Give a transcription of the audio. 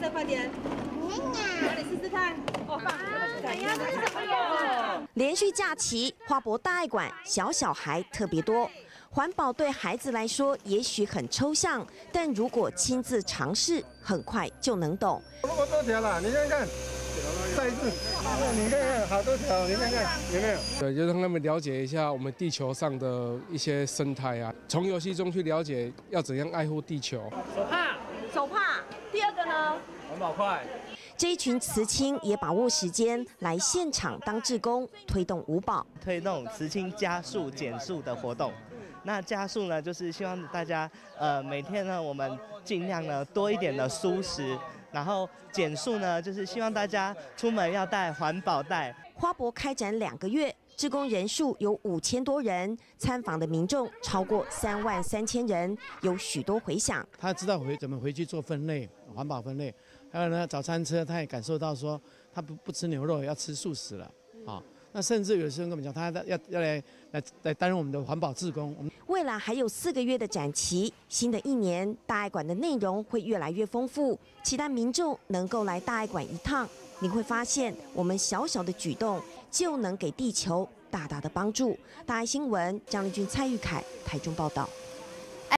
色，快点。那你试试看。哦，棒！怎样？这是什么哟？ 连续假期，花博大爱馆小孩特别多。环保对孩子来说也许很抽象，但如果亲自尝试，很快就能懂。 我多条了，你看看。 再一次，你看看好多条，你看看有没有？对，就让他们了解一下我们地球上的一些生态啊，从游戏中去了解要怎样爱护地球。 手帕。第二个呢？ 环保筷。 这一群慈青也把握时间来现场当志工，推动五保， 推动慈青加速减速的活动。那加速呢，就是希望大家每天呢，我们尽量呢多一点的蔬食。 然后减速呢，就是希望大家出门要带环保袋。 花博开展2个月，志工人数有5000多人，参访的民众超过33000人，有许多回响。 他知道怎么回去做分类，环保分类。还有呢，早餐车他也感受到说，他不吃牛肉，要吃素食了啊。 那甚至有时候跟我们讲，他要来担任我们的环保志工。 未来还有4个月的展期，新的一年大爱馆的内容会越来越丰富，期待民众能够来大爱馆一趟，你会发现我们小小的举动就能给地球大大的帮助。大爱新闻张丽君、蔡玉凯台中报道。